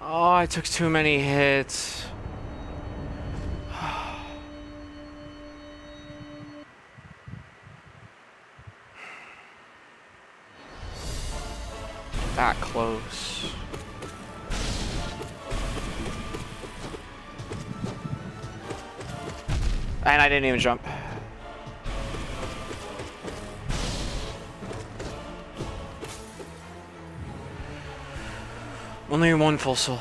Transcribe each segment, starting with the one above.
Oh, I took too many hits. That close. And I didn't even jump. Only one full soul.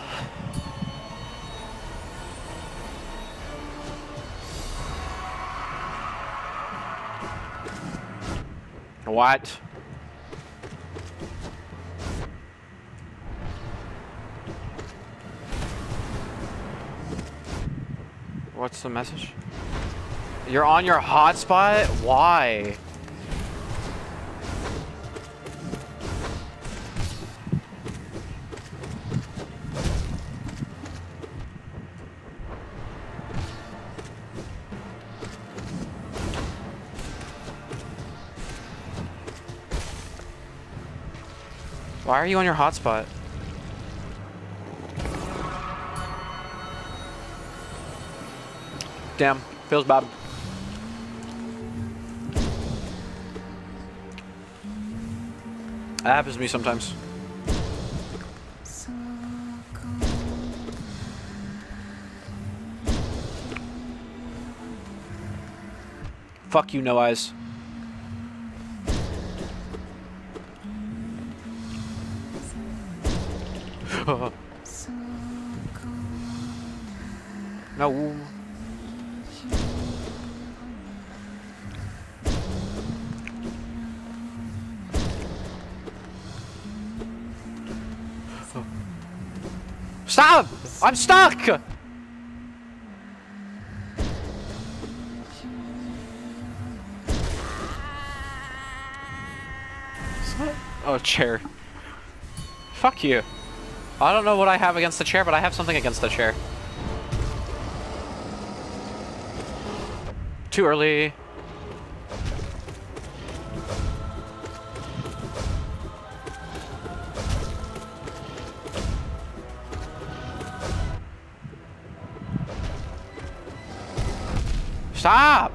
What? What's the message? You're on your hotspot? Why? Why are you on your hotspot? Damn, feels bad. That happens to me sometimes. Fuck you, no eyes. No. Stop! I'm stuck! Oh, chair. Fuck you. I don't know what I have against the chair, but I have something against the chair. Too early. Stop!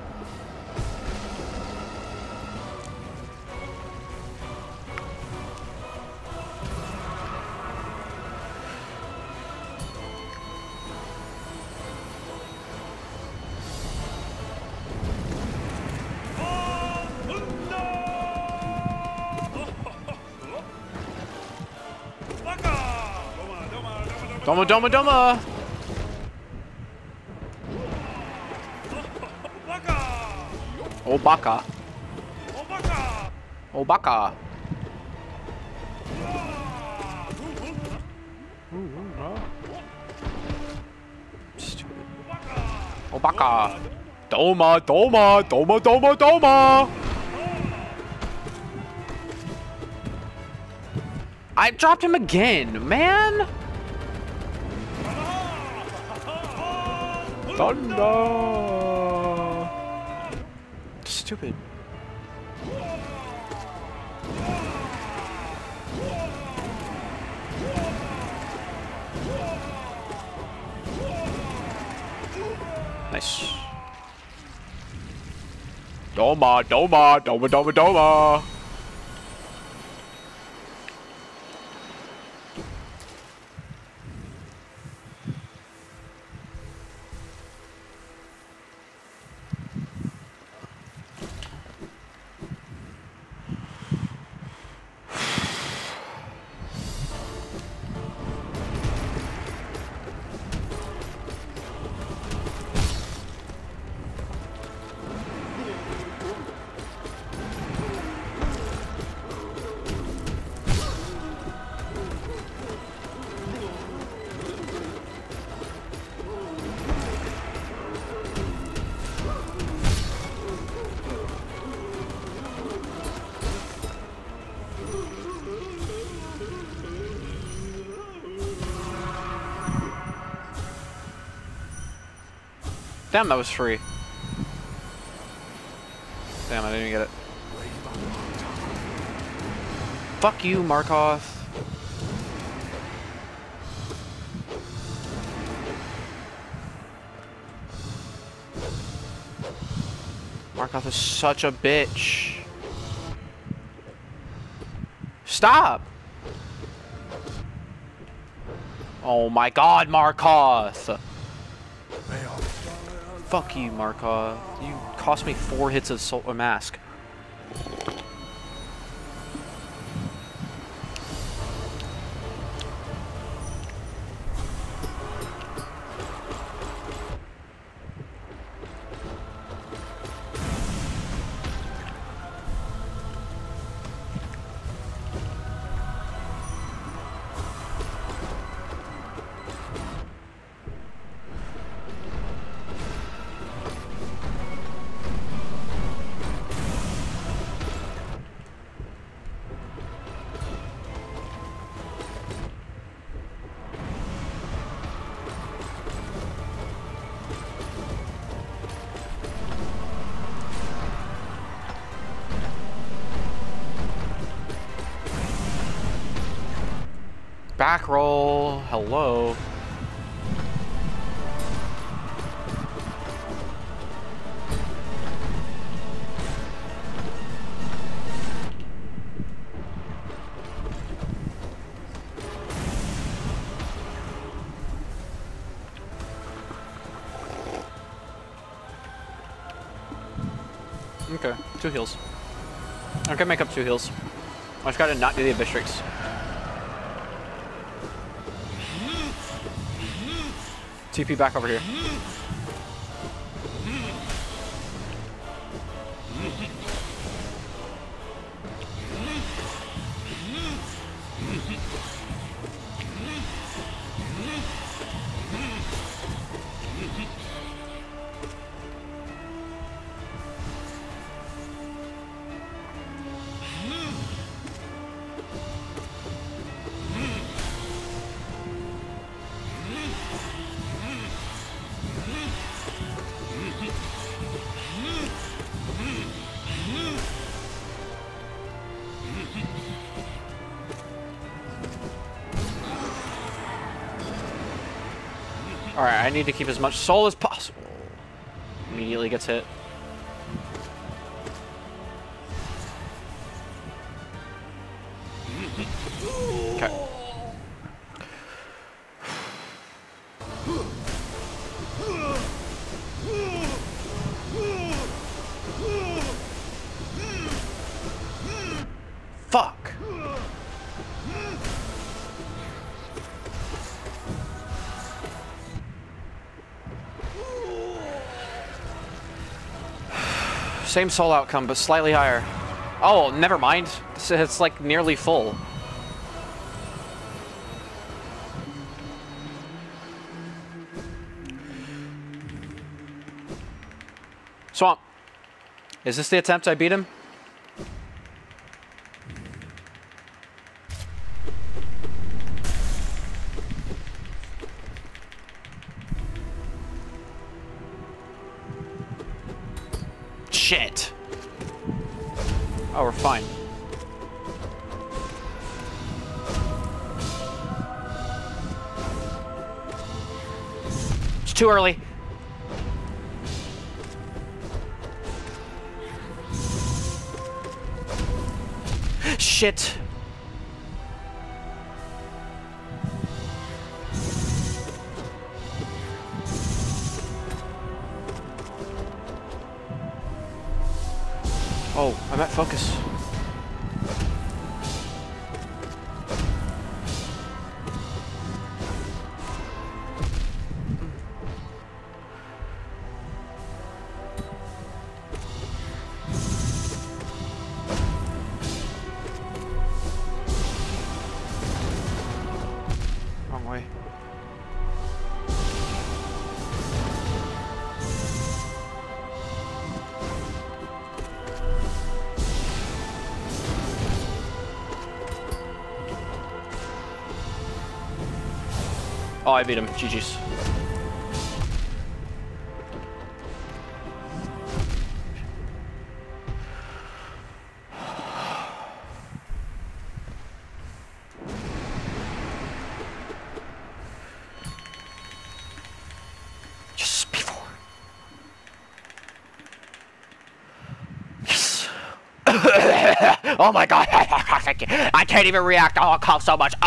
Doma, doma, doma! Oh, baka. Oh, baka. Stupid. Oh, baka. Doma, doma, doma, doma, doma! I dropped him again, man! Thunder! Stupid. Nice. Doma, doma, doma, doma, doma! Damn, that was free. Damn, I didn't even get it. Fuck you, Markov. Markoth is such a bitch. Stop! Oh my god, Markoth! Fuck you, Markoth. You cost me 4 hits of soul mask. Back roll. Hello. Okay, 2 heals. I can make up 2 heals. I just gotta not do the Abystrix. TP back over here. Alright, I need to keep as much soul as possible. Immediately gets hit. Okay. Fuck. Same soul outcome, but slightly higher. Oh, never mind. It's like nearly full. Swamp. Is this the attempt I beat him? Shit. Oh, we're fine. It's too early. Shit. Oh, I'm at focus. Wrong way. Oh, I beat him. GGs. Yes, P4. Oh my god. I can't even react. Oh, I cough so much.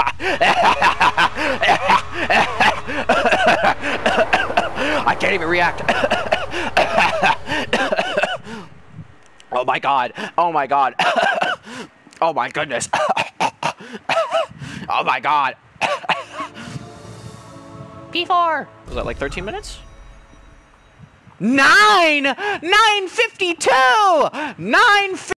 I can't even react. Oh my god. Oh my god. Oh my goodness. Oh my god. P4. Was that like 13 minutes? 9:52. 9:52.